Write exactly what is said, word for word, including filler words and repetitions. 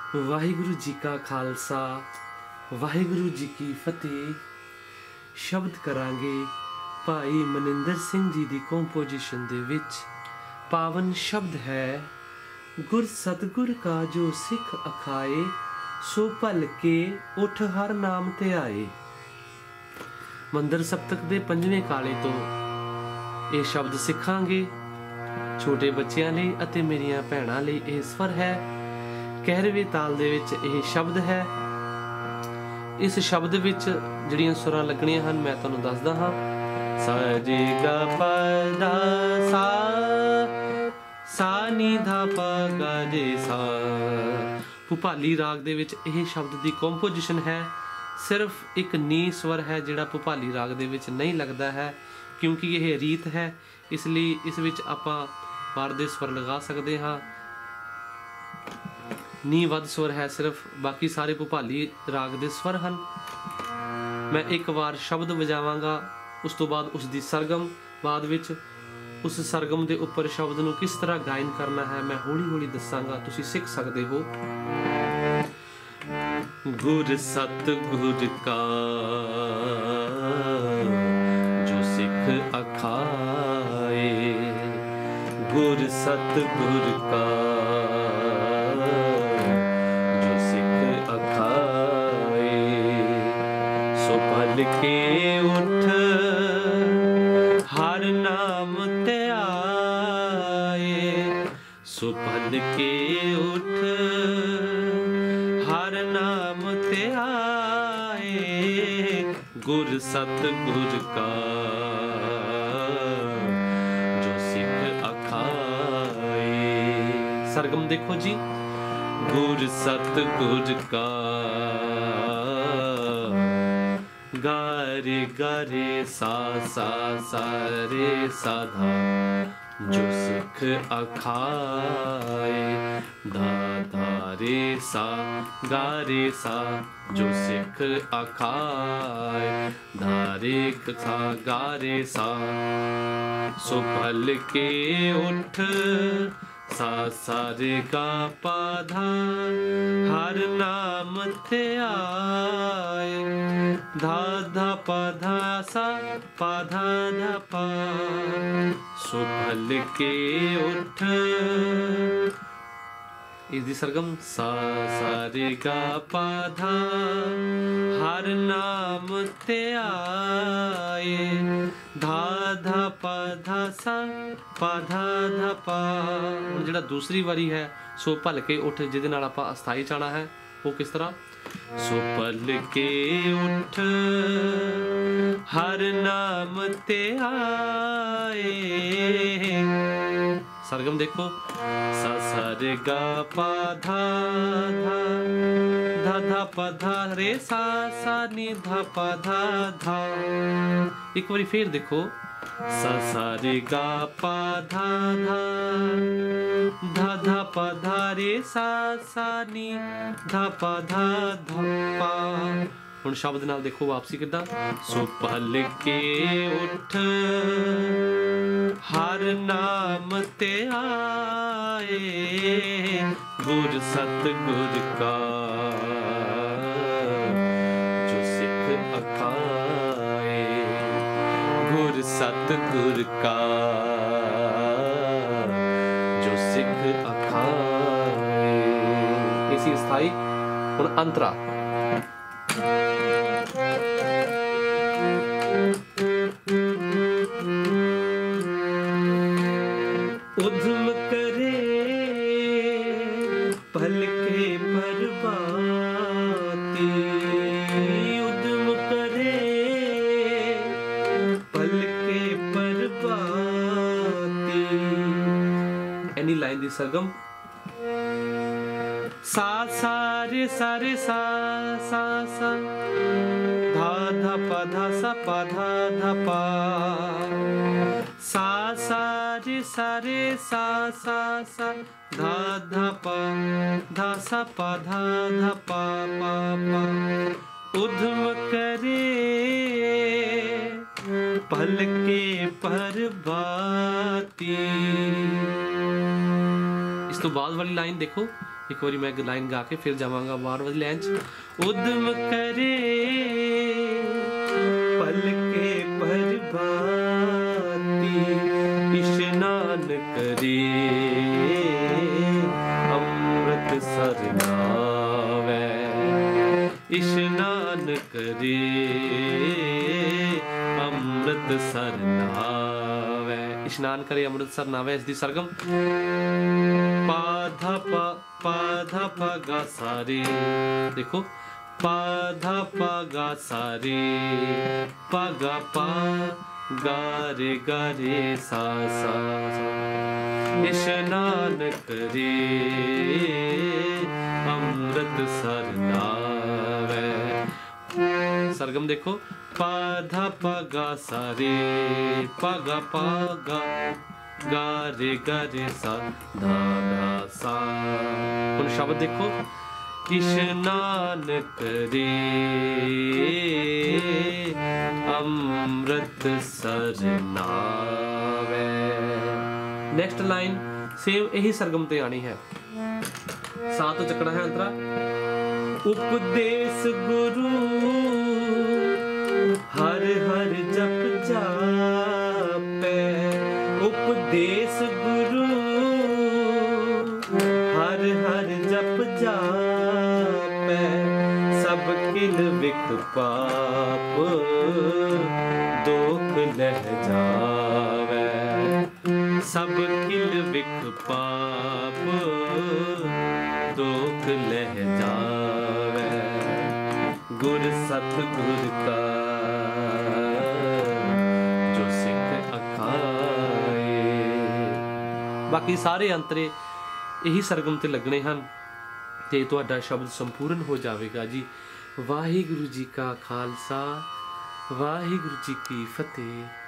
वाहिगुरु जी का खालसा वाहिगुरु जी की फतेह। शब्द करांगे भाई मनिंदर सिंह जी दी कंपोजिशन दे विच। पावन शब्द है गुर सतगुर का जो सिख अखाए, सो भल के उठ हर नाम ते आए। मंदिर सप्तक दे पंजवें काले तो ये शब्द सिखांगे। छोटे बच्चों लई अते मेरियां भैणां लई यह स्वर है। कहरवे ताल दे विच यह शब्द है। इस शब्द विच जिहड़ियां सुरां लगणियां हन मैं तुहानूं दसदा हां। सा रे गा पा धा सा, सा नी धा पा गा रे सा। भुपाली राग दे विच यह शब्द दी कंपोजिशन है। सिर्फ एक नी स्वर है जिहड़ा भुपाली राग दे विच नहीं लगदा है, क्योंकि यह रीत है। इसलिए इस विच आपां बार दे स्वर लगा सकते हाँ। नी वध स्वर है सिर्फ, बाकी सारे भुपाली राग दे स्वर हैं। मैं एक बार शब्द वजावांगा, उस तो बाद उसकी सरगम, बाद विच उस सरगम के उपर शब्द नूं किस तरह गायन करना है मैं हौली हौली दसांगा, तुसीं सीख सकते हो। गुर सतगुर का जो सिख अखाए, गुर सतगुर का जो सिख अखाए, सो भल के उठ हर नाम ते आए, सो भल के उठ हर नाम ते आए, गुर सतगुर का जो सिख अखाए। सरगम देखो जी। गुर सतगुर का गा रे गा रे सा सा सा रे सा धा, जो सिख अखाए, धा धा रे सा गा रे सा, जो सिख अखाए, धा रे सा गा रे सा, सो भल के उठ सा सा रे गा पा धा, हर नाम ते आए, धा धा पा धा सा पा धा धा पा, सो भल के उठ। इसकी सरगम सा सा रे गा पा धा, हर नाम ते आए, धा धा पा धा सा पा धा धा पा। जिहड़ा दूसरी वारी है सो भल के उठ, जिहदे नाल आपां अस्थाई जाना है, वो किस तरह? सो भल के उठ हर नाम ते आए। सरगम देखो। सा सा रे गा पा धा धा, धा धा पा धा रे सा सा नी धा पा धा धा। एक बारी फिर देखो। सा सा रे गा पा धा धा, धा धा पा धा रे सा सा नी धा पा धा धा पा। हुण शब्द नाल देखो वापसी किद्दां। सो भल के उठ हर नाम ते आए, गुर सतगुर का जो सिख अखाए, गुर सतगुर का जो सिख अखाए। इसी स्थाई हुण अंतरा। उद्यम करे भल के परबाती, उद्यम करे भल के परबाती। एनी लाइन दी सरगम। सा सा रे सा रे सा सा सा, धा धा पा धा सा पा धा धा पा, सा सा रे सा रे सा सा सा, धा धा पा धा सा पा धा धा पा पा पा। उद्यम करे भल के परबाती। इस तो तो बाद वाली लाइन देखो, एक बारी मैं लाइन गा के फिर जावांगा बार वाली लाइन च। उद्यम करे पल के प्रभाती, इशनान करे अमृत सर नावे, इशनान करे अमृत सर नावे, इशनान करे अमृत सर नावे। इसकी सरगम पाधा पा पाधा पा गा सारे, देखो पाधा पा गा सारे, पा गा पा गा रे गा रे सा सा, इशनान करे अमृत सर नावे। सरगम देखो पाधा पा गा सारे, पा गा पा गा गा रे गा रे सा धा धा सा। हुण शब्द देखो, इशनान करे अमृत सर नावे। नेक्स्ट लाइन सेम यही सरगम ते आनी है, सा तो चकना है अंतरा। उपदेश गुरु हर हर जप जापे, उपदेश गुरु हर हर जप जापे, सब किल विक पाप दोख लह जावे, सब किल विक पाप दोख लह जावे, गुर सतगुर का जो सिख अखाए। बाकी सारे अंतरे यही सरगम ते लगने हैं ते तुहाडा शब्द संपूर्ण हो जाएगा जी। वाहिगुरु जी का खालसा, वाहिगुरु जी की फतेह।